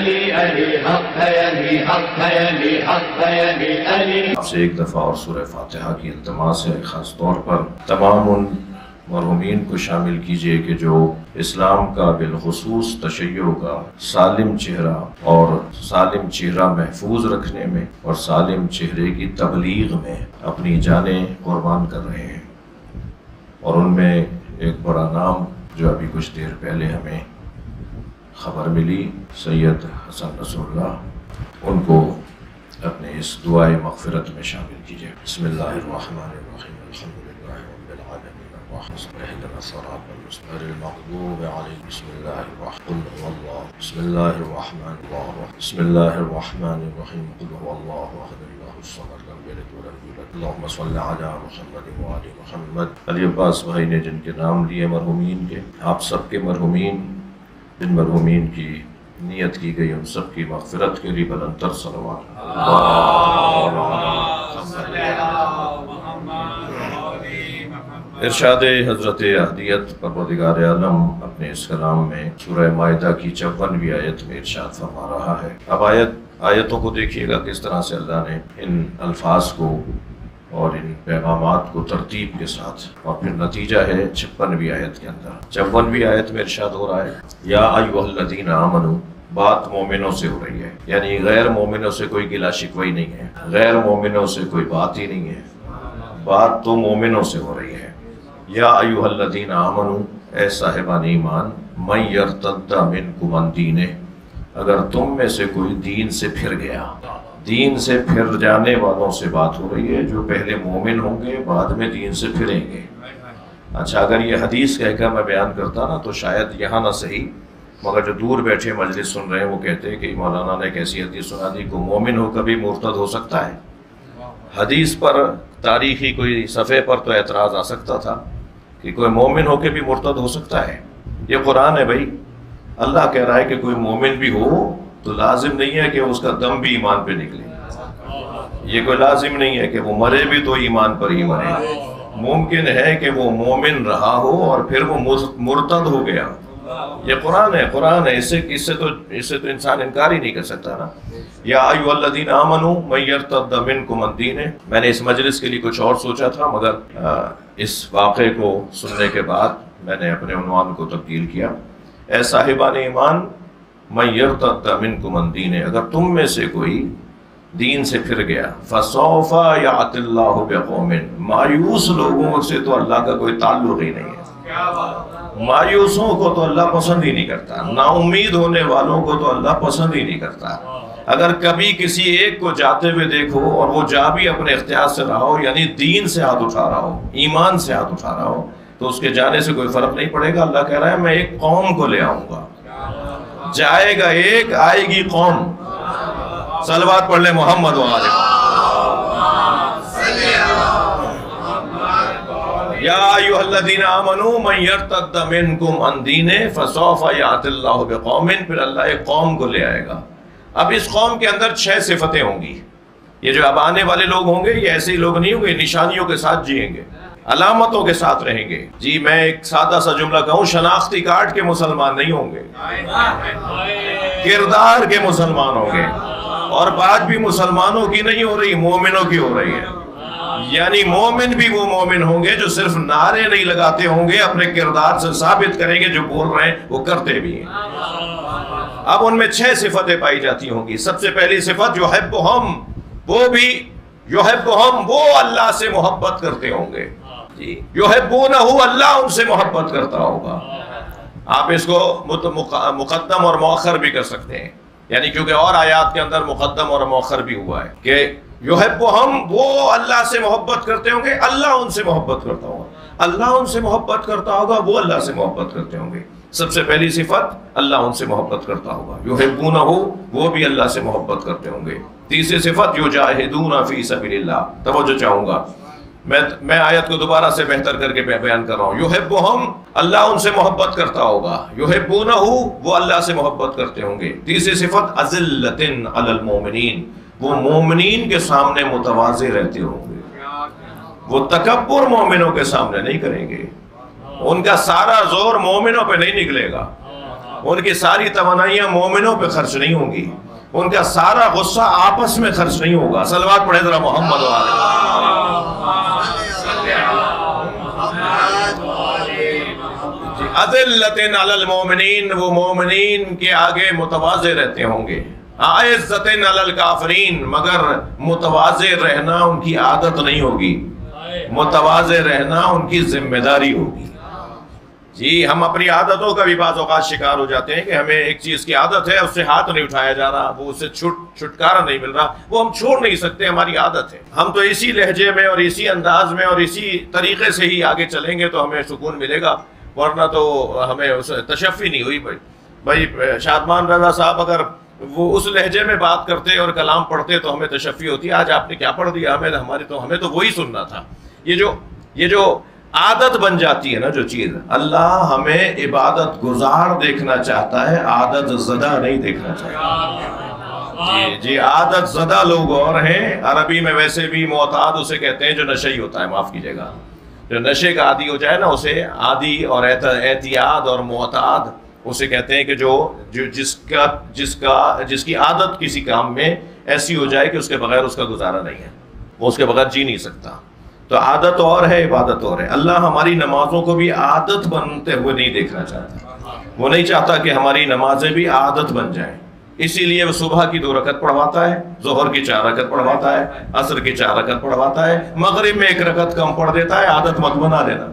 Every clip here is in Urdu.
آپ سے ایک دفعہ اور سورہ فاتحہ کی التماس ہے، خاص طور پر تمام ان مرحومین کو شامل کیجئے کہ جو اسلام کا بالخصوص تشیع کا سالم چہرہ اور سالم چہرہ محفوظ رکھنے میں اور سالم چہرے کی تبلیغ میں اپنی جانیں قربان کر رہے ہیں، اور ان میں ایک بڑا نام جو ابھی کچھ دیر پہلے ہمیں خبر ملی، سید حسن نصر اللہ، ان کو اپنے اس دعائے مغفرت میں شامل کیجئے۔ بسم اللہ الرحمن الرحیم، الحمدللہ رب العالمین، اهدنا الصراط المستقيم غير المغضوب عليهم، بسم الله الرحمن الرحيم، بسم الله الرحمن الرحيم، بسم الله الرحمن الرحيم، قل هو الله احد الله الصمد لم يلد ولم يولد، اللهم صل على محمد وآل محمد۔ علی عباس بھائی نے جن کے نام لیے مرحومین کے، آپ سب کے مرحومین، جن مرحومین کی نیت کی گئی، ان سب کی مغفرت کے لیے بلند تر صلوات۔ ارشاد حضرت احدیت پروردگار عالم اپنے اس کلام میں سورہ مائدہ کی 54ویں آیت میں ارشاد فرما رہا ہے۔ اب آیتوں کو دیکھیے گا کس طرح سے اللہ نے ان الفاظ کو اور ان پیغامات کو ترتیب کے ساتھ، اور پھر نتیجہ ہے 56ویں آیت کے اندر۔ 54ویں آیت میں ارشاد ہو رہا ہے، یا ایھا الذین آمنوا، بات مومنوں سے ہو رہی ہے، یعنی غیر مومنوں سے کوئی گلہ شکوہ نہیں ہے، غیر مومنوں سے کوئی بات ہی نہیں ہے، بات تو مومنوں سے ہو رہی ہے۔ یا ایھا الذین آمنوا، اے صاحبان ایمان، من یرتد منکم عن دینہ، اگر تم میں سے کوئی دین سے پھر گیا، دین سے پھر جانے والوں سے بات ہو رہی ہے، جو پہلے مومن ہوں گے بعد میں دین سے پھریں گے۔ اچھا، اگر یہ حدیث کہہ کر میں بیان کرتا نا تو شاید یہاں نہ صحیح، مگر جو دور بیٹھے مجلس سن رہے ہیں وہ کہتے ہیں کہ مولانا نے کیسی حدیث سنا دی، کو مومن ہو کبھی مرتد ہو سکتا ہے؟ حدیث پر تاریخی کوئی صفحے پر تو اعتراض آ سکتا تھا کہ کوئی مومن ہو کے بھی مرتد ہو سکتا ہے۔ یہ قرآن ہے بھائی، اللہ کہہ رہا ہے کہ کوئی مومن بھی ہو تو لازم نہیں ہے کہ اس کا دم بھی ایمان پہ نکلے، یہ کوئی لازم نہیں ہے کہ وہ مرے بھی تو ایمان پر ہی مرے، ممکن ہے کہ وہ مومن رہا ہو اور پھر وہ مرتد ہو گیا۔ یہ قرآن ہے، قرآن ہے، اس سے تو انسان انکار ہی نہیں کر سکتا نا۔ یا ایھا الذین آمنوا من یرتد منکم عن دینہ، میں نے اس مجلس کے لیے کچھ اور سوچا تھا، مگر اس واقعے کو سننے کے بعد میں نے اپنے عنوان کو تبدیل کیا، اے صاحبان ایمان، من یرتد منکم عن دینہ، اگر تم میں سے کوئی دین سے پھر گیا، فسوف یأتی اللہ بقوم، مایوس لوگوں سے تو اللہ کا کوئی تعلق ہی نہیں ہے، مایوسوں کو تو اللہ پسند ہی نہیں کرتا، نا امید ہونے والوں کو تو اللہ پسند ہی نہیں کرتا۔ اگر کبھی کسی ایک کو جاتے ہوئے دیکھو اور وہ جا بھی اپنے اختیار سے رہا ہو، یعنی دین سے ہاتھ اٹھا رہا ہو، ایمان سے ہاتھ اٹھا رہا ہو، تو اس کے جانے سے کوئی فرق نہیں پڑے گا۔ اللہ کہہ رہا ہے میں ایک قوم کو لے آؤں گا، جائے گا ایک، آئے گی قوم۔ صلوات پڑھ لیں محمد و آلہ۔ یا ایھا الذین آمنوا من یرتد منکم عن دینہ فسوف یأتی اللہ بقوم، پھر اللہ ایک قوم کو لے آئے گا۔ اب اس قوم کے اندر 6 صفتیں ہوں گی۔ یہ جو اب آنے والے لوگ ہوں گے یہ ایسے ہی لوگ نہیں ہوں گے، نشانیوں کے ساتھ جئیں گے، علامتوں کے ساتھ رہیں گے۔ جی میں ایک سادہ سا جملہ کہوں، شناختی کارڈ کے مسلمان نہیں ہوں گے، کردار کے مسلمان ہوں گے، اور بات بھی مسلمانوں کی نہیں ہو رہی، مومنوں کی ہو رہی ہے۔ یعنی مومن بھی وہ مومن ہوں گے جو صرف نعرے نہیں لگاتے ہوں گے، اپنے کردار سے ثابت کریں گے جو بول رہے ہیں وہ کرتے بھی ہیں۔ اب ان میں 6 صفتیں پائی جاتی ہوں گی۔ سب سے پہلی صفت یحبہم، وہ بھی یحبہم، وہ اللہ سے محبت کرتے ہوں گے، جی یحبونہ، اللہ ان سے محبت کرتا ہوگا۔ آپ اس کو مقدم اور مؤخر بھی کر سکتے ہیں، یعنی کیونکہ اور آیات کے اندر مقدم اور مؤخر بھی ہوا ہے کہ یحبہم، وہ اللہ سے محبت کرتے ہوں گے، اللہ ان سے محبت کرتا ہوگا، اللہ ان سے محبت کرتا ہوگا، وہ اللہ سے محبت کرتے ہوں گے۔ سب سے پہلی صفت اللہ ان سے محبت کرتا ہوگا، یحبونہ، وہ بھی اللہ سے محبت کرتے ہوں گے۔ تیسری صفت یجاہدون فی سبیل اللہ، توجہ چاہوں گا، میں آیت کو دوبارہ سے بہتر کر کے بیان کر رہا ہوں۔ یحبہم، اللہ ان سے محبت کرتا ہوگا، یحبونہ، وہ اللہ سے محبت کرتے ہوں گے۔ تیسری صفت اذلۃ علی المؤمنین، وہ مومنین کے سامنے متواضع رہتے ہوں گے، وہ تکبر مومنوں کے سامنے نہیں کریں گے، ان کا سارا زور مومنوں پہ نہیں نکلے گا، ان کی ساری توانائیاں مومنوں پہ خرچ نہیں ہوں گی، ان کا سارا غصہ آپس میں خرچ نہیں ہوگا۔ صلوات پڑھے ذرا محمد اذلۃ علی المومنین، وہ مومنین کے آگے متواضع رہتے ہوں گے، اعزۃ علی الکافرین، مگر متواضع رہنا ان کی عادت نہیں ہوگی، متواضع رہنا ان کی ذمہ داری ہوگی۔ جی ہم اپنی عادتوں کا بھی بعض اوقات شکار ہو جاتے ہیں کہ ہمیں ایک چیز کی عادت ہے، اس سے ہاتھ نہیں اٹھایا جا رہا، وہ اس سے چھٹکارا نہیں مل رہا، وہ ہم چھوڑ نہیں سکتے، ہماری عادت ہے۔ ہم تو اسی لہجے میں اور اسی انداز میں اور اسی طریقے سے ہی آگے چلیں گے تو ہمیں سکون ملے گا، ورنہ تو ہمیں تشفی نہیں ہوئی۔ بھائی شادمان رضا صاحب اگر وہ اس لہجے میں بات کرتے اور کلام پڑھتے تو ہمیں تشفی ہوتی، آج آپ نے کیا پڑھ دیا، ہمیں تو وہی سننا تھا۔ یہ جو عادت بن جاتی ہے نا جو چیز، اللہ ہمیں عبادت گزار دیکھنا چاہتا ہے، عادت زدہ نہیں دیکھنا چاہتا۔ جی عادت زدہ لوگ اور ہیں، عربی میں ویسے بھی معتاد اسے کہتے ہیں جو نشئی ہوتا ہے، معاف کیجئے گا، جو نشے کا عادی ہو جائے نا اسے عادی اور اعتیاد اور معتاد اسے کہتے ہیں کہ جس کی عادت کسی کام میں ایسی ہو جائے کہ اس کے بغیر اس کا گزارا نہیں ہے، وہ اس کے بغیر جی نہیں سکتا۔ تو عادت اور ہے، عبادت اور ہے۔ اللہ ہماری نمازوں کو بھی عادت بنتے ہوئے نہیں دیکھنا چاہتا، وہ نہیں چاہتا کہ ہماری نمازیں بھی عادت بن جائیں، اسی لیے وہ صبح کی 2 رکعت پڑھواتا ہے، ظہر کی 4 رکعت پڑھواتا ہے، عصر کی 4 رکعت پڑھواتا ہے، مغرب میں 1 رکعت کم پڑھ دیتا ہے، عادت مت بنا لینا،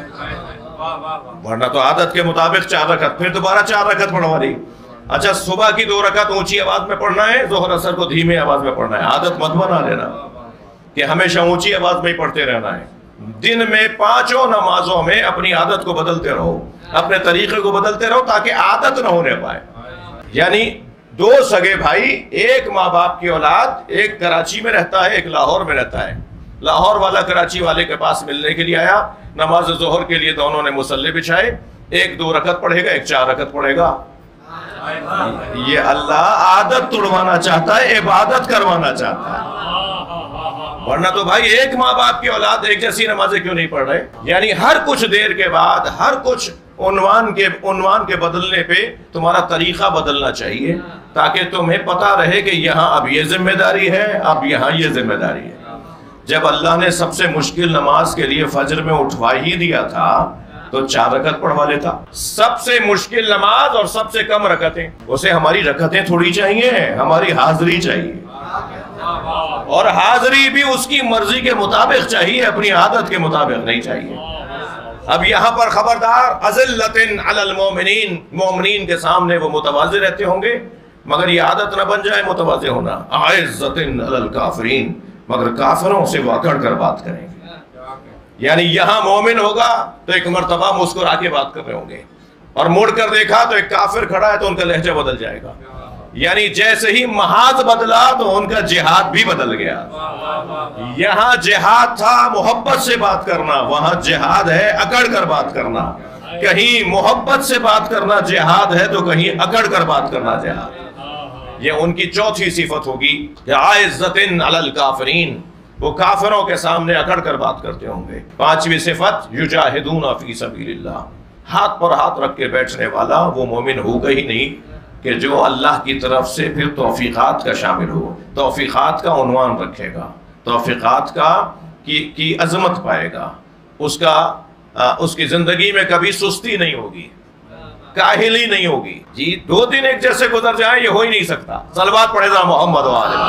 ورنہ تو عادت کے مطابق 4 رکعت، پھر دوبارہ 4 رکعت پڑھوا دی۔ اچھا صبح کی 2 رکعت اونچی آواز میں پڑھنا ہے، ظہر عصر کو دھیمی آواز میں پڑھنا ہے، عادت مت بنا لینا کہ ہمیشہ اونچی آواز میں ہی پڑھتے رہنا ہے۔ دن میں 5 نمازوں میں اپنی عادت کو بدلتے رہو، اپنے طریقے کو بدلتے رہو تاکہ عادت نہ ہونے پائے۔ یعنی 2 سگے بھائی، ایک ماں باپ کی اولاد، ایک کراچی میں رہتا ہے، ایک لاہور میں رہتا ہے، لاہور والا کراچی والے کے پاس ملنے کے لیے آیا، نماز ظہر کے لیے دونوں نے مصلی بچھائے، ایک 2 رکعت پڑھے گا، ایک 4 رکعت پڑھے گا۔ یہ اللہ عادت توڑوانا چاہتا ہے، عبادت کروانا چاہتا ہے، ورنہ تو بھائی ایک ماں باپ کی اولاد ایک جیسی نمازیں کیوں نہیں پڑھ رہے؟ یعنی ہر کچھ دیر کے بعد، ہر کچھ عنوان کے بدلنے پہ تمہارا طریقہ بدلنا چاہیے تاکہ تمہیں پتا رہے کہ یہاں اب یہ ذمہ داری ہے، اب یہاں یہ ذمہ داری ہے۔ جب اللہ نے سب سے مشکل نماز کے لیے فجر میں اٹھوا ہی دیا تھا تو 4 رکعت پڑھوا لیتا۔ سب سے مشکل نماز اور سب سے کم رکعتیں، اسے ہماری رکعتیں تھوڑی چاہیے، ہماری حاضری چاہیے، اور حاضری بھی اس کی مرضی کے مطابق چاہیے، اپنی عادت کے مطابق نہیں چاہیے۔ اب یہاں پر خبردار، اذلۃ علی المومنین، مومنین کے سامنے وہ متواضع رہتے ہوں گے، مگر یہ عادت نہ بن جائے متواضع ہونا۔ اعزۃ علی الکافرین، مگر کافروں سے وہ اکڑ کر بات کریں گے۔ یعنی یہاں مومن ہوگا تو ایک مرتبہ مسکرا کے بات کر رہے ہوں گے، اور مڑ کر دیکھا تو ایک کافر کھڑا ہے تو ان کا لہجہ بدل جائے گا۔ یعنی جیسے ہی محاذ بدلا تو ان کا جہاد بھی بدل گیا۔ یہاں جہاد تھا محبت سے بات کرنا، وہاں جہاد ہے اکڑ کر بات کرنا۔ کہیں محبت سے بات کرنا جہاد ہے تو کہیں اکڑ کر بات کرنا جہاد۔ یہ ان کی چوتھی صفت ہوگی کہ اعزۃ علی الکافرین، وہ کافروں کے سامنے اکڑ کر بات کرتے ہوں گے۔ 5ویں صفت یجاہدون فی سبیل اللہ، ہاتھ پر ہاتھ رکھ کے بیٹھنے والا وہ مومن ہوگا ہی نہیں کہ جو اللہ کی طرف سے پھر توفیقات کا شامل ہو، توفیقات کا عنوان رکھے گا، توفیقات کی عظمت پائے گا، اس کی زندگی میں کبھی سستی نہیں ہوگی، کاہلی نہیں ہوگی۔ جی 2 دن ایک جیسے گزر جائیں یہ ہو ہی نہیں سکتا۔ صلوات پڑھے ذرا محمد و آل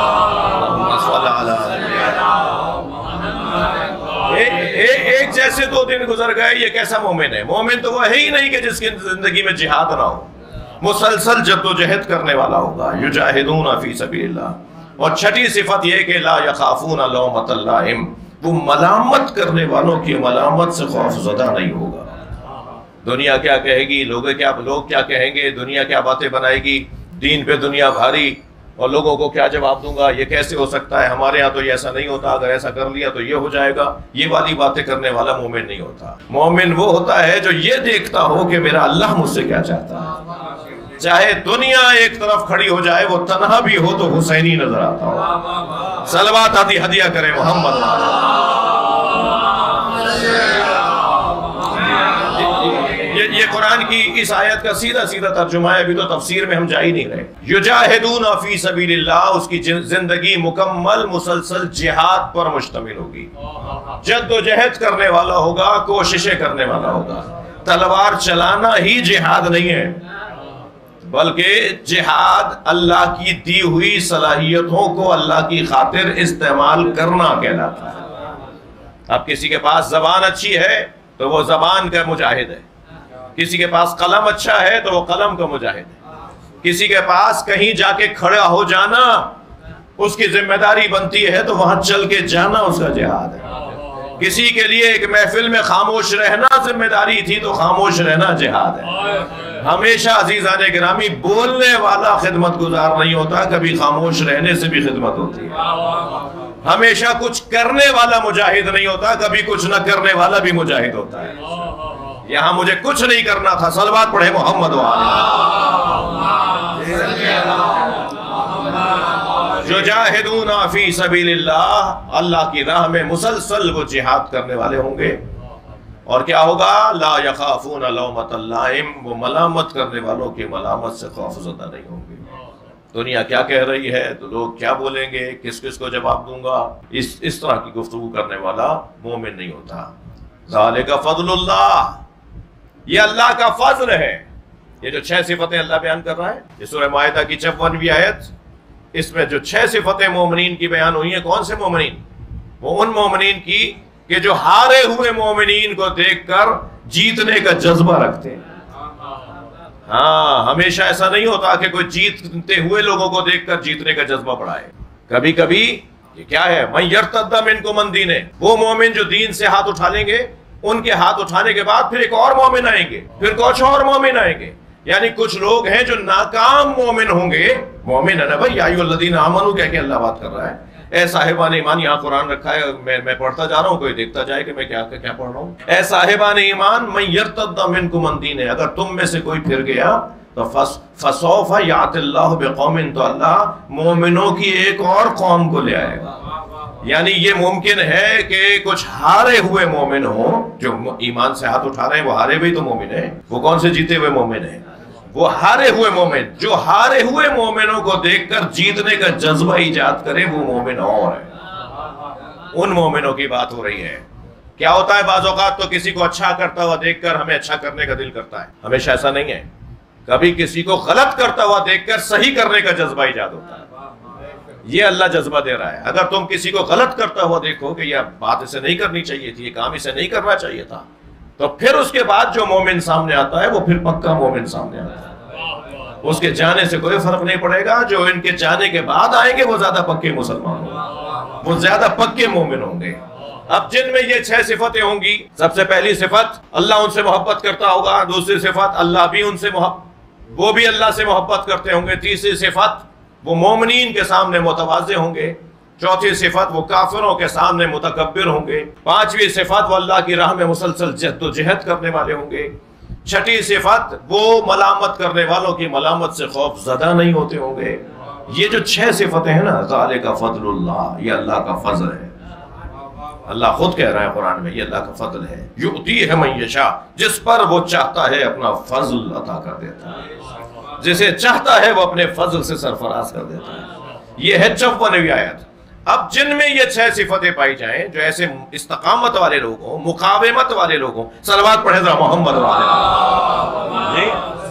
ایک جیسے 2 دن گزر گئے، یہ کیسا مومن ہے؟ مومن تو وہ ہے ہی نہیں کہ جس کی زندگی میں جہاد نہ ہو، مسلسل جدوجہد کرنے والا ہوگا۔ یجاہدون فی سبیل اللہ۔ اور 6ٹھی صفت یہ کہ لا یخافون لومۃ لائم، وہ ملامت کرنے والوں کی ملامت سے خوف زدہ نہیں ہوگا۔ دنیا کیا کہے گی، لوگ کیا کہیں گے، دنیا کیا باتیں بنائے گی، دین پہ دنیا بھاری، اور لوگوں کو کیا جواب دوں گا، یہ کیسے ہو سکتا ہے، ہمارے ہاں تو یہ ایسا نہیں ہوتا، اگر ایسا کر لیا تو یہ ہو جائے گا، یہ والی باتیں کرنے والا مومن نہیں ہوتا۔ مومن وہ ہوتا ہے جو یہ دیکھتا ہو کہ میرا اللہ مجھ سے کیا چاہتا ہے، چاہے دنیا ایک طرف کھڑی ہو جائے، وہ تنہا بھی ہو تو حسینی نظر آتا ہو۔ صلوات آتی ہدیہ کرے محمد۔ یہ قرآن کی اس آیت کا سیدھا سیدھا ترجمہ ہے، ابھی تو تفسیر میں ہم جا ہی نہیں رہے۔ یجاہدون فی سبیل اللہ، اس کی زندگی مکمل مسلسل جہاد پر مشتمل ہوگی، جد و جہد کرنے والا ہوگا، کوششیں کرنے والا ہوگا۔ تلوار چلانا ہی جہاد نہیں ہے، بلکہ جہاد اللہ کی دی ہوئی صلاحیتوں کو اللہ کی خاطر استعمال کرنا کہلاتا ہے۔ اب کسی کے پاس زبان اچھی ہے تو وہ زبان کا مجاہد ہے، کسی کے پاس قلم اچھا ہے تو وہ قلم کا مجاہد ہے، کسی کے پاس کہیں جا کے کھڑا ہو جانا اس کی ذمہ داری بنتی ہے تو وہاں چل کے جانا اس کا جہاد ہے، کسی کے لیے ایک محفل میں خاموش رہنا ذمہ داری تھی تو خاموش رہنا جہاد ہے۔ ہمیشہ عزیزان گرامی بولنے والا خدمت گزار نہیں ہوتا، کبھی خاموش رہنے سے بھی خدمت ہوتی ہے۔ ہمیشہ کچھ کرنے والا مجاہد نہیں ہوتا، کبھی کچھ نہ کرنے والا بھی مجاہد ہوتا ہے۔ یہاں مجھے کچھ نہیں کرنا تھا، صلوات پڑھے محمد یجاہدون فی سبیل اللہ، اللہ کی راہ میں مسلسل وہ جہاد کرنے والے ہوں گے۔ اور کیا ہوگا؟ لا یخافون لومۃ لائم، وہ ملامت کرنے والوں کی ملامت سے خوف زدہ نہیں ہوں گے۔ دنیا کیا کہہ رہی ہے تو لوگ کیا بولیں گے، کس کس کو جواب دوں گا، اس طرح کی گفتگو کرنے والا مومن نہیں ہوتا۔ ذالک فضل اللہ، یہ اللہ کا فضل ہے۔ یہ جو 6 صفتیں اللہ بیان کر رہا ہے، یہ سورہ مائدہ کی 54ویں آیت، اس میں جو 6 صفتیں مومنین کی بیان ہوئی ہیں، کون سے مومنین؟ وہ ان مومنین کی کہ جو ہارے ہوئے مومنین کو دیکھ کر جیتنے کا جذبہ رکھتے ہیں۔ ہاں، ہمیشہ ایسا نہیں ہوتا کہ کوئی جیتتے ہوئے لوگوں کو دیکھ کر جیتنے کا جذبہ بڑھائے۔ کبھی کبھی یہ کیا ہے، من یرتد منکم عن دینہ، وہ مومن جو دین سے ہاتھ اٹھا لیں گے، ان کے ہاتھ اٹھانے کے بعد پھر ایک اور مومن آئیں گے، پھر کچھ اور مومن آئیں گے۔ یعنی کچھ لوگ ہیں جو ناکام مومن ہوں گے، مومن ہے نا بھائی، یا ایھا الذین آمنوا کہہ کے اللہ بات کر رہا ہے۔ اے صاحبان ایمان، یہاں قرآن رکھا ہے، میں پڑھتا جا رہا ہوں، کوئی دیکھتا جائے کہ میں کیا پڑھ رہا ہوں۔ اے صاحبان ایمان، من یرتد منکم عن دینہ، اگر تم میں سے کوئی پھر گیا تو فسوف یأتی اللہ بقوم، تو اللہ مومنوں کی ایک اور قوم کو لے آئے گا۔ یعنی یہ ممکن ہے کہ کچھ ہارے ہوئے مومن ہوں، جو ایمان سے ہاتھ اٹھا رہے ہیں وہ ہارے ہوئے تو مومن ہیں۔ وہ کون سے جیتے ہوئے مومن ہیں؟ وہ ہارے ہوئے مومن، جو ہارے ہوئے مومنوں کو دیکھ کر جیتنے کا جذبہ ایجاد کرے، وہ مومن اور ہے۔ ان مومنوں کی بات ہو رہی ہے۔ کیا ہوتا ہے، بعض اوقات تو کسی کو اچھا کرتا ہوا دیکھ کر ہمیں اچھا کرنے کا دل کرتا ہے، ہمیشہ ایسا نہیں ہے۔ کبھی کسی کو غلط کرتا ہوا دیکھ کر صحیح کرنے کا جذبہ ایجاد ہوتا ہے۔ یہ اللہ جذبہ دے رہا ہے۔ اگر تم کسی کو غلط کرتا ہوا دیکھو کہ یہ بات اسے نہیں کرنی چاہیے تھی، یہ کام اسے نہیں کرنا چاہیے تھا، تو پھر اس کے بعد جو مومن سامنے آتا ہے وہ پھر پکا مومن سامنے آتا ہے۔ اس کے جانے سے کوئی فرق نہیں پڑے گا، جو ان کے جانے کے بعد آئیں گے وہ زیادہ پکے مسلمان ہوں گے، وہ زیادہ پکے مومن ہوں گے۔ اب جن میں یہ 6 صفتیں ہوں گی، سب سے پہلی صفت اللہ ان سے محبت کرتا ہوگا، دوسری صفت اللہ بھی ان سے وہ بھی اللہ سے محبت کرتے ہوں گے، تیسری صفت وہ مومنین کے سامنے متواضع ہوں گے، چوتھی صفت وہ کافروں کے سامنے متکبر ہوں گے، پانچویں صفت وہ اللہ کی راہ میں مسلسل جد و جہد کرنے والے ہوں گے، چھٹی صفت وہ ملامت کرنے والوں کی ملامت سے خوف زدہ نہیں ہوتے ہوں گے۔ یہ جو 6 صفتیں ہیں نا، ذالک فضل اللہ، یہ اللہ کا فضل ہے۔ اللہ خود کہہ رہا ہے قرآن میں، یہ اللہ کا فضل ہے۔ یؤتیہ من یشاء، جس پر وہ چاہتا ہے اپنا فضل عطا کر دیتا ہے، جسے چاہتا ہے وہ اپنے فضل سے سرفراز کر دیتا ہے۔ یہ ہے 54ویں آیت۔ اب جن میں یہ 6 صفتیں پائی جائیں، جو ایسے استقامت والے لوگ ہوں، مقاومت والے لوگ ہوں، صلوات پڑھے ذرا محمد والے،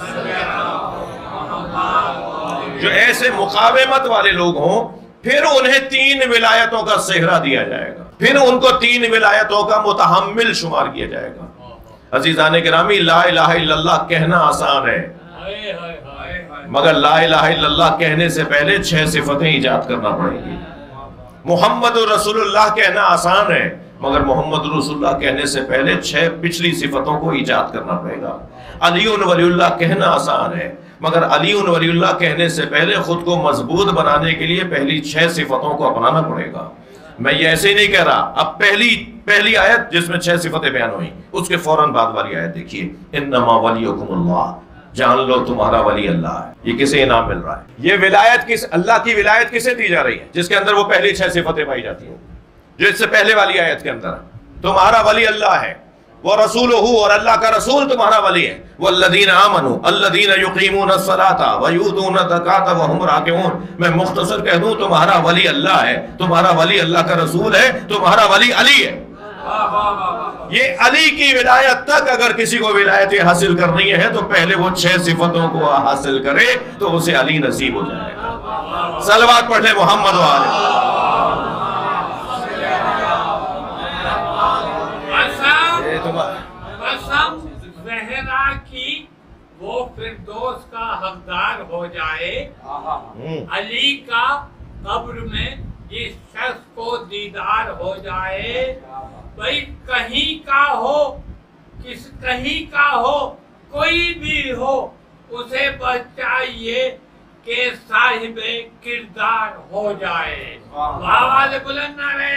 جو ایسے مقاومت والے لوگ ہوں، پھر انہیں 3 ولایتوں کا صحرا دیا جائے گا، پھر ان کو 3 ولایتوں کا متحمل شمار کیا جائے گا۔ عزیزان گرامی، لا الہ الا اللہ کہنا آسان ہے، مگر لا الہ الا اللہ کہنے سے پہلے 6 صفتیں ایجاد کرنا پڑیں گی۔ محمد رسول اللہ کہنا آسان ہے، مگر محمد رسول اللہ کہنے سے پہلے 6 پچھلی صفتوں کو ایجاد کرنا پڑے گا۔ علی ولی اللہ کہنا آسان ہے، مگر علی ولی اللہ کہنے سے پہلے خود کو مضبوط بنانے کے لیے پہلی 6 صفتوں کو اپنانا پڑے گا۔ میں یہ ایسے ہی نہیں کہہ رہا۔ اب پہلی آیت جس میں 6 صفتیں بیان ہوئی، اس کے فوراً بعد والی آیت دیکھیے، انما ولیکم اللہ، جان لو تمہارا ولی اللہ ہے۔ یہ کسے انعام مل رہا ہے؟ یہ ولایت اللہ کی ولایت کسے دی جا رہی ہے؟ جس کے اندر وہ پہلی 6 صفتیں پائی جاتی ہیں، جو اس سے پہلے والی آیت کے اندر تمہارا ولی اللہ ہے۔ وَرَسُولُهُ اور اللہ کا رسول تمہارا ولی ہے. وَالَّذِينَ آمَنُوا الَّذِينَ يُقِيمُونَ الصَّلَاةَ وَيُؤْتُونَ الزَّكَاةَ وَهُمْ رَاكِعُونَ. میں مختصر کہہ دوں تمہارا ولی اللہ ہے, تمہارا ولی اللہ کا رسول ہے, تمہارا ولی علی ہے. یہ علی کی ولایت تک اگر کسی کو ولایت حاصل کرنی ہے تو پہلے وہ 6 صفتوں کو حاصل کرے تو اسے علی نصیب ہو جائے گا. صلوات پڑھ لیں محمد و آلہ. قسم زہرا کی وہ فردوس کا حقدار ہو جائے, علی کا قبر میں جس شخص کو دیدار ہو جائے, بھئی کہیں کا ہو کوئی بھی ہو, اسے بس چاہیے کہ صاحب کردار ہو جائے. آواز بلند نعرہ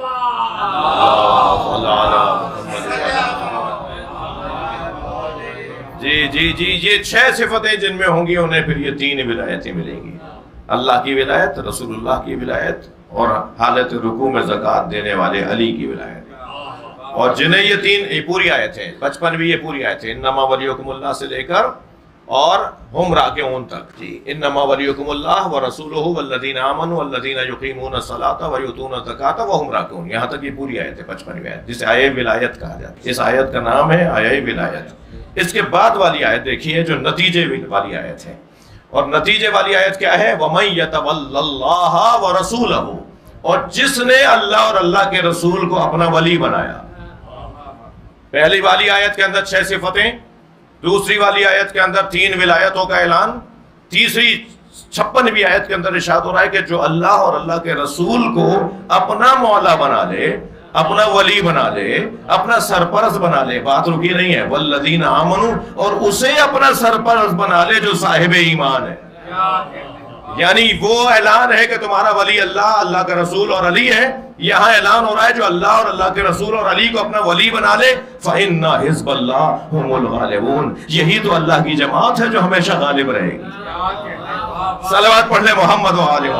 جی یہ 6 صفتیں جن میں ہوں گی انہیں پھر یہ 3 ولایتیں ملیں گی. اللہ کی ولایت, رسول اللہ کی ولایت, اور حالت رکوع میں زکوٰۃ دینے والے علی کی ولایت. اور جنہیں یہ 3 پوری آیت ہے, 55 بھی یہ پوری آیت ہے, انما ولیکم اللہ سے لے کر اور ہم راکعون تک. جی انما ولیکم اللہ ورسولہ والذین آمنوا والذین یقیمون الصلاۃ ویؤتون الزکاۃ وہم راکعون. یہاں تک یہ پوری آیت ہے, 55ویں آیت, جسے آیہ ولایت کہا جاتا ہے. اس آیت کا نام ہے آیہ ولایت. اس کے بعد والی آیت دیکھیے جو نتیجے والی آیت ہے, اور نتیجے والی آیت کیا ہے؟ وَمَن يَتَوَلَّ اللَّهَ وَرَسُولَهُ. اور جس نے اللہ اور اللہ کے رسول کو اپنا ولی بنایا. پہلی والی آیت کے اندر 6 صفتیں, دوسری والی آیت کے اندر 3 ولایتوں کا اعلان, تیسری 56ویں آیت کے اندر ارشاد ہو رہا ہے کہ جو اللہ اور اللہ کے رسول کو اپنا مولا بنا لے, اپنا ولی بنا لے, اپنا سرپرست بنا لے. بات رکی نہیں ہے, والذین آمنوا, اور اسے اپنا سرپرست بنا لے جو صاحب ایمان ہے. یعنی وہ اعلان ہے کہ تمہارا ولی اللہ, اللہ کا رسول اور علی ہے. یہاں اعلان ہو رہا ہے جو اللہ اور اللہ کے رسول اور علی کو اپنا ولی بنا لے, فَإِنَّ حِزْبَ اللَّهِ هُمُ الْغَالِبُونَ. یہی تو اللہ کی جماعت ہے جو ہمیشہ غالب رہے گی. صلوات پڑھ لیں محمد و آلہ.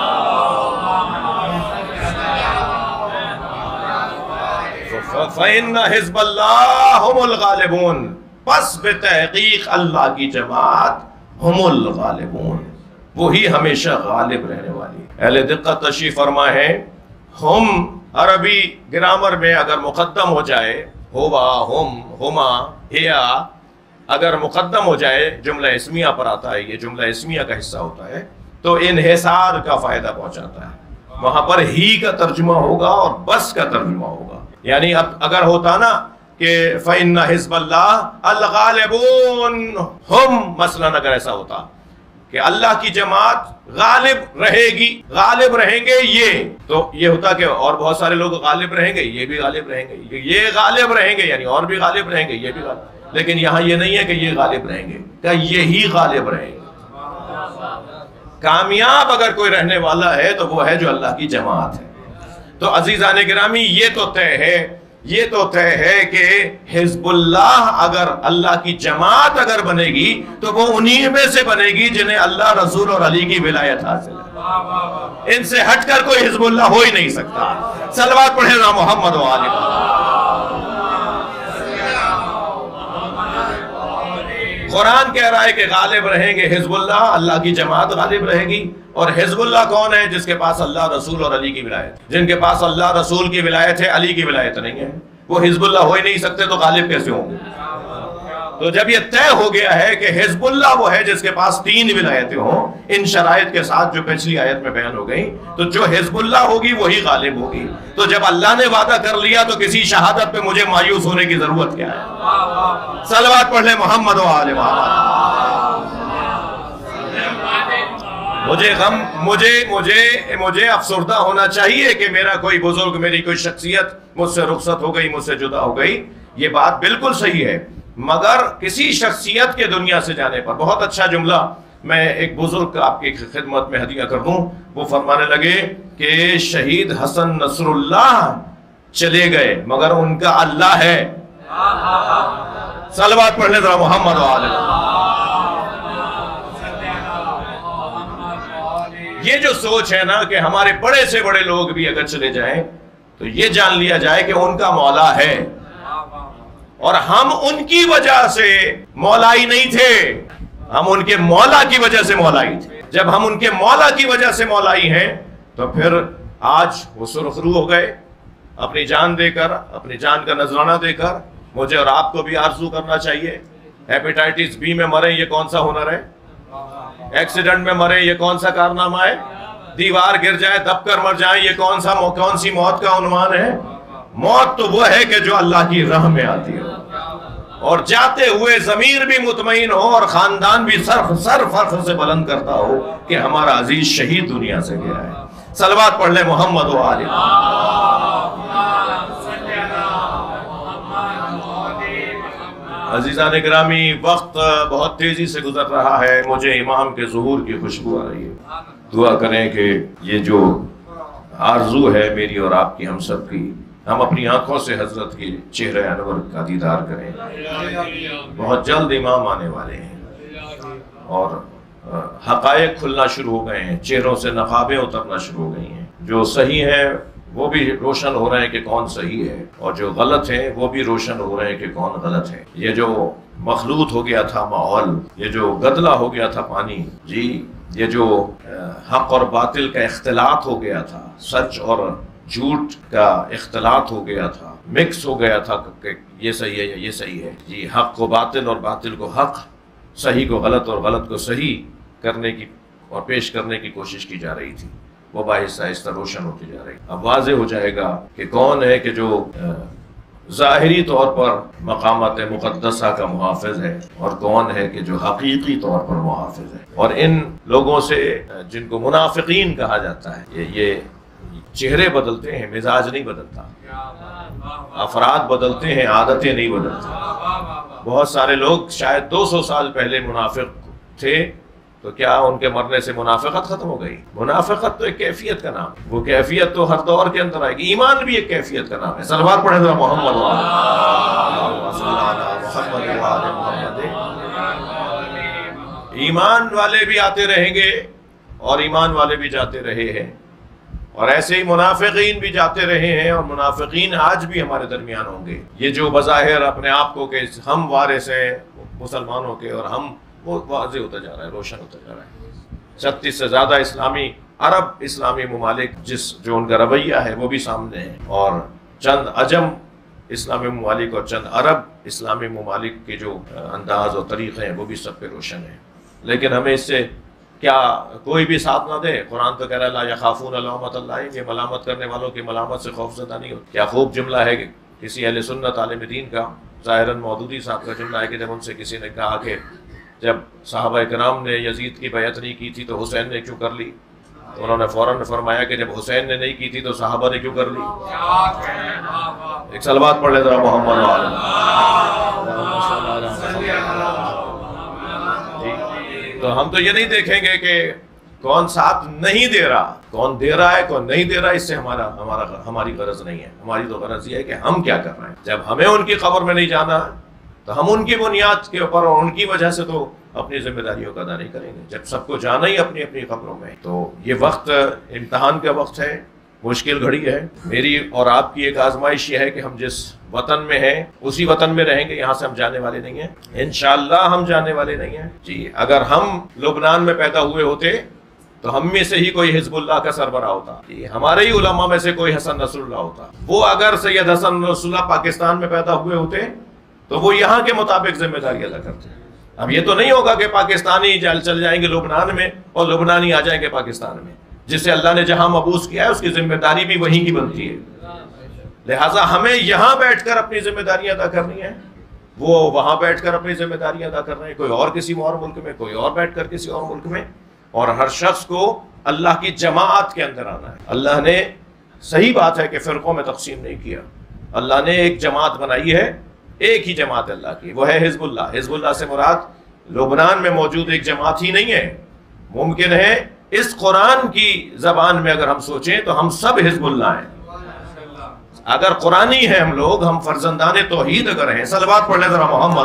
فَإِنَّ حِزْبَ اللَّهِ هُمُ الْغَالِبُونَ. پس بتحقیق اللہ کی جماعت ہم الغالبون, وہی ہمیشہ غالب رہنے والی. اہل دقت تشریف فرما ہے, ہم عربی گرامر میں اگر مقدم ہو جائے, ہوا, ہم, ہما, ہیا, اگر مقدم ہو جائے جملہ اسمیہ پر آتا ہے, یہ جملہ اسمیہ کا حصہ ہوتا ہے, تو انحصار کا فائدہ پہنچاتا ہے. وہاں پر ہی کا ترجمہ ہوگا اور بس کا ترجمہ ہوگا. یعنی اب اگر ہوتا نا کہ فَإِنَّ حِزْبَ اللَّهِ الْغَالِبُونَ ہم, مثلا اگر ایسا ہوتا کہ اللہ کی جماعت غالب رہے گی, غالب رہیں گے یہ, تو یہ ہوتا کہ اور بہت سارے لوگ غالب رہیں گے, یہ بھی غالب رہیں گے, یہ غالب رہیں گے, یعنی اور بھی غالب رہیں گے, یہ بھی غالب. لیکن یہاں یہ نہیں ہے کہ یہ غالب رہیں گے, کہ یہی غالب رہیں گے. کامیاب اگر کوئی رہنے والا ہے تو وہ ہے جو اللہ کی جماعت ہے. تو عزیزان گرامی یہ تو طے ہے کہ حزب اللہ اگر اللہ کی جماعت اگر بنے گی تو وہ انہی میں سے بنے گی جنہیں اللہ, رسول اور علی کی ولایت حاصل ہے. ان سے ہٹ کر کوئی حزب اللہ ہو ہی نہیں سکتا. صلوات پڑھیں نا محمد و آلہ. قرآن کہہ رہا ہے کہ غالب رہیں گے حزب اللہ, اللہ کی جماعت غالب رہے گی. اور حزب اللہ کون ہے؟ جس کے پاس اللہ, رسول اور علی کی ولایت. جن کے پاس اللہ, رسول کی ولایت ہے, علی کی ولایت نہیں ہے, وہ حزب اللہ ہو ہی نہیں سکتے, تو غالب کیسے ہوں گے؟ تو جب یہ طے ہو گیا ہے کہ حزب اللہ وہ ہے جس کے پاس 3 ولایتیں ہوں, ان شرائط کے ساتھ جو پچھلی آیت میں بیان ہو گئی, تو جو حزب اللہ ہوگی وہی غالب ہوگی. تو جب اللہ نے وعدہ کر لیا تو کسی شہادت پہ مجھے مایوس ہونے کی ضرورت کیا ہے؟ صلوات پڑھ لیں محمد و آلہ. مجھے افسردہ ہونا چاہیے کہ میرا کوئی بزرگ, میری کوئی شخصیت مجھ سے رخصت ہو گئی, مجھ سے جدا ہو گئی. یہ بات بالکل صحیح ہے, مگر کسی شخصیت کے دنیا سے جانے پر, بہت اچھا جملہ میں ایک بزرگ آپ کی خدمت میں ہدیہ کر دوں. وہ فرمانے لگے کہ شہید حسن نصر اللہ چلے گئے مگر ان کا اللہ ہے. صلوات پڑھ لیں ذرا محمد و آلہ. یہ جو سوچ ہے نا کہ ہمارے بڑے سے بڑے لوگ بھی اگر چلے جائیں تو یہ جان لیا جائے کہ ان کا مولا ہے. اور ہم ان کی وجہ سے مولائی نہیں تھے، ہم ان کے مولا کی وجہ سے مولائی تھے۔ جب ہم ان کے مولا کی وجہ سے مولائی ہیں تو پھر آج وہ سرخرو ہو گئے، اپنی جان دے کر، اپنی جان کا نذرانہ دے کر۔ مجھے اور آپ کو بھی آرزو کرنا چاہیے، ہیپیٹائٹس بی میں مرے یہ کون سا ہنر ہے؟ ایکسیڈنٹ میں مرے یہ کون سا کارنامہ ہے؟ دیوار گر جائے دب کر مر جائیں یہ کون سی موت کا عنوان ہے؟ موت تو وہ ہے کہ جو اللہ کی راہ میں آتی ہو، اور جاتے ہوئے ضمیر بھی مطمئن ہو اور خاندان بھی سر فخر سے بلند کرتا ہو کہ ہمارا عزیز شہید دنیا سے گیا ہے۔ صلوات پڑھ لیں محمد و آل عزیزان گرامی، وقت بہت تیزی سے گزر رہا ہے، مجھے امام کے ظہور کی خوشبو آ رہی ہے۔ دعا کریں کہ یہ جو آرزو ہے میری اور آپ کی، ہم سب کی، ہم اپنی آنکھوں سے حضرت کے چہرہ انور کا دیدار کریں۔ بہت جلد امام آنے والے ہیں اور حقائق کھلنا شروع ہو گئے ہیں، چہروں سے نقابیں اترنا شروع ہو گئی ہیں۔ جو صحیح ہیں وہ بھی روشن ہو رہے ہیں کہ کون صحیح ہے، اور جو غلط ہیں وہ بھی روشن ہو رہے ہیں کہ کون غلط ہے۔ یہ جو مخلوط ہو گیا تھا ماحول، یہ جو گدلا ہو گیا تھا پانی، جی یہ جو حق اور باطل کا اختلاط ہو گیا تھا، سچ اور جھوٹ کا اختلاط ہو گیا تھا، مکس ہو گیا تھا کہ یہ صحیح ہے یا یہ صحیح ہے، جی حق کو باطل اور باطل کو حق، صحیح کو غلط اور غلط کو صحیح کرنے کی اور پیش کرنے کی کوشش کی جا رہی تھی، وہ آہستہ آہستہ روشن ہوتی جا رہی۔ اب واضح ہو جائے گا کہ کون ہے کہ جو ظاہری طور پر مقامات مقدسہ کا محافظ ہے اور کون ہے کہ جو حقیقی طور پر محافظ ہے۔ اور ان لوگوں سے جن کو منافقین کہا جاتا ہے، یہ چہرے بدلتے ہیں، مزاج نہیں بدلتا، افراد بدلتے ہیں، عادتیں نہیں بدلتی۔ بہت سارے لوگ شاید 200 سال پہلے منافق تھے، تو کیا ان کے مرنے سے منافقت ختم ہو گئی؟ منافقت تو ایک کیفیت کا نام ہے، وہ کیفیت تو ہر دور کے اندر آئے گی۔ ایمان بھی ایک کیفیت کا نام ہے۔ صلوات پڑھیں ذرا محمد محمد۔ ایمان والے بھی آتے رہیں گے اور ایمان والے بھی جاتے رہے ہیں، اور ایسے ہی منافقین بھی جاتے رہے ہیں، اور منافقین آج بھی ہمارے درمیان ہوں گے۔ یہ جو بظاہر اپنے آپ کو کہ ہم وارث ہیں مسلمانوں کے، اور ہم، وہ واضح ہوتا جا رہا ہے، روشن ہوتا جا رہا ہے۔ 36 سے زیادہ اسلامی ممالک جو ان کا رویہ ہے وہ بھی سامنے ہے، اور چند عجم اسلامی ممالک اور چند عرب اسلامی ممالک کے جو انداز اور طریقے ہیں وہ بھی سب پہ روشن ہیں۔ لیکن ہمیں اس سے کیا کوئی بھی ساتھ نہ دے؟ قرآن تو کہہ رہا ہے لا یخافون لومۃ لائم، یہ ملامت کرنے والوں کی ملامت سے خوف زدہ نہیں ہوتے۔ کیا خوب جملہ ہے کہ کسی اہل سنت عالم دین کا، ظاہراً مودودی صاحب کا جملہ ہے کہ جب ان سے کسی نے کہا کہ جب صحابہ کرام نے یزید کی بیعت نہیں کی تھی تو حسین نے کیوں کر لی، تو انہوں نے فوراً فرمایا کہ جب حسین نے نہیں کی تھی تو صحابہ نے کیوں کر لی۔ ایک صلوات پڑھ لے ذرا محمد تو ہم تو یہ نہیں دیکھیں گے کہ کون ساتھ نہیں دے رہا، کون دے رہا ہے کون نہیں دے رہا، اس سے ہماری غرض نہیں ہے۔ ہماری تو غرض یہ ہے کہ ہم کیا کر رہے ہیں۔ جب ہمیں ان کی قبر میں نہیں جانا تو ہم ان کی بنیاد کے اوپر اور ان کی وجہ سے تو اپنی ذمہ داریوں کا ادا نہیں کریں گے۔ جب سب کو جانا ہی اپنی اپنی قبروں میں، تو یہ وقت امتحان کا وقت ہے، مشکل گھڑی ہے۔ میری اور آپ کی ایک آزمائش یہ ہے کہ ہم جس وطن میں ہیں اسی وطن میں رہیں گے، یہاں سے ہم جانے والے نہیں ہیں، انشاءاللہ ہم جانے والے نہیں ہیں۔ جی اگر ہم لبنان میں پیدا ہوئے ہوتے تو ہم میں سے ہی کوئی حزب اللہ کا سربراہ ہوتا، جی ہمارے ہی علماء میں سے کوئی حسن نصر اللہ ہوتا۔ وہ اگر سید حسن نصر اللہ پاکستان میں پیدا ہوئے ہوتے تو وہ یہاں کے مطابق ذمہ داری ادا کرتے ہیں۔ اب یہ تو نہیں ہوگا کہ پاکستانی چل جائیں گے لبنان میں اور لبنانی آ جائیں گے پاکستان میں۔ جسے اللہ نے جہاں مبعوث کیا ہے اس کی ذمہ داری بھی وہیں کی بنتی ہے، لہٰذا ہمیں یہاں بیٹھ کر اپنی ذمہ داریاں ادا کرنی ہیں، وہ وہاں بیٹھ کر اپنی ذمہ داریاں ادا کر رہے ہیں، کوئی اور کسی اور ملک میں، کوئی اور بیٹھ کر کسی اور ملک میں، اور ہر شخص کو اللہ کی جماعت کے اندر آنا ہے۔ اللہ نے، صحیح بات ہے کہ فرقوں میں تقسیم نہیں کیا، اللہ نے ایک جماعت بنائی ہے، ایک ہی جماعت اللہ کی، وہ ہے حزب اللہ۔ حزب اللہ سے مراد لبنان میں موجود ایک جماعت ہی نہیں ہے، ممکن ہے اس قرآن کی زبان میں اگر ہم سوچیں تو ہم سب حزب اللہ ہیں۔ اگر قرآنی ہیں ہم لوگ، ہم فرزندان توحید اگر ہیں، صلوات پڑھ لیں ذرا محمد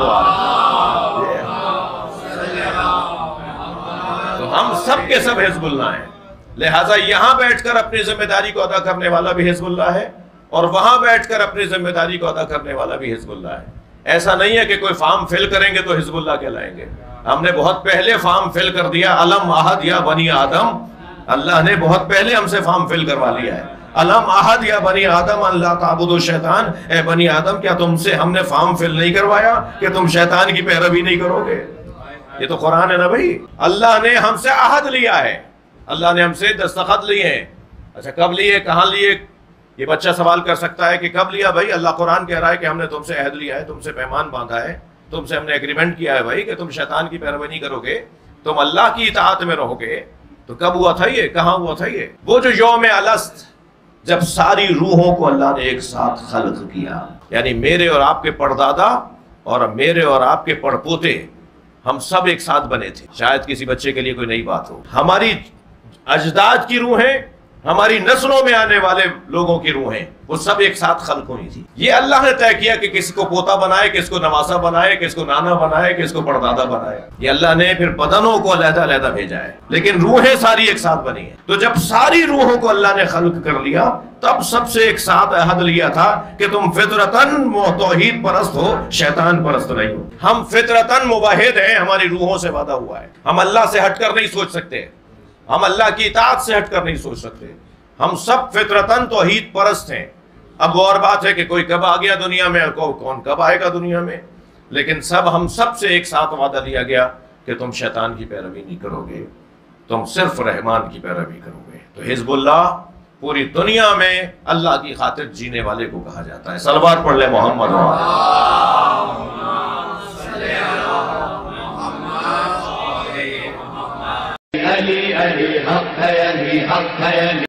تو ہم سب کے سب حزب اللہ ہیں۔ لہٰذا یہاں بیٹھ کر اپنی ذمہ داری کو ادا کرنے والا بھی حزب اللہ ہے، اور وہاں بیٹھ کر اپنی ذمہ داری کو ادا کرنے والا بھی حزب اللہ ہے۔ ایسا نہیں ہے کہ کوئی فارم فل کریں گے تو حزب اللہ کہلائیں گے. ہم نے بہت پہلے فارم فل کر دیا. الم احد یا بنی آدم، اللہ نے بہت پہلے ہم سے فارم فل کروا لیا ہے. الم احد یا بنی آدم اللہ تعبدوا شیطان، اے بنی آدم کیا تم سے ہم نے فارم فل نہیں کروایا کہ تم شیطان کی پیروی نہیں کرو گے؟ یہ تو قرآن ہے نا بھائی. اللہ نے ہم سے عہد لیا ہے، اللہ نے ہم سے دستخط لیے ہیں. اچھا کب لیے، کہاں لیے؟ یہ بچہ سوال کر سکتا ہے کہ کب لیا بھائی. اللہ قرآن کہہ رہا ہے کہ ہم نے تم سے عہد لیا ہے، تم سے پیمان باندھا ہے، تم سے ہم نے ایگریمنٹ کیا ہے بھائی کہ تم شیطان کی پیروی نہیں کرو گے، تم اللہ کی اطاعت میں رہو گے. تو کب ہوا تھا یہ، کہاں ہوا تھا یہ؟ وہ جو یوم الست، جب ساری روحوں کو اللہ نے ایک ساتھ خلق کیا، یعنی میرے اور آپ کے پردادا اور میرے اور آپ کے پڑپوتے، ہم سب ایک ساتھ بنے تھے. شاید کسی بچے کے لیے کوئی نئی بات ہو. ہماری اجداد کی روحیں، ہماری نسلوں میں آنے والے لوگوں کی روحیں، وہ سب ایک ساتھ خلق ہوئی تھی. یہ اللہ نے طے کیا کہ کس کو پوتا بنائے، کس کو نواسا بنائے، کس کو نانا بنائے، کس کو پردادا بنائے. یہ اللہ نے پھر بدنوں کو علیحدہ علیحدہ بھیجا ہے، لیکن روحیں ساری ایک ساتھ بنی ہیں. تو جب ساری روحوں کو اللہ نے خلق کر لیا، تب سب سے ایک ساتھ عہد لیا تھا کہ تم فطرتاً توحید پرست ہو، شیطان پرست نہیں ہو. ہم فطرتاً موحد ہیں، ہماری روحوں سے وعدہ ہوا ہے. ہم اللہ سے ہٹ کر نہیں سوچ سکتے، ہم اللہ کی اطاعت سے ہٹ کر نہیں سوچ سکتے. ہم سب فطرتاً توحید پرست ہیں. اب وہ اور بات ہے کہ کوئی کب آ گیا دنیا میں اور کون کب آئے گا دنیا میں، لیکن ہم سب سے ایک ساتھ وعدہ لیا گیا کہ تم شیطان کی پیروی نہیں کرو گے، تم صرف رحمان کی پیروی کرو گے. تو حزب اللہ پوری دنیا میں اللہ کی خاطر جینے والے کو کہا جاتا ہے. صلوات پڑھ لیں محمد علی.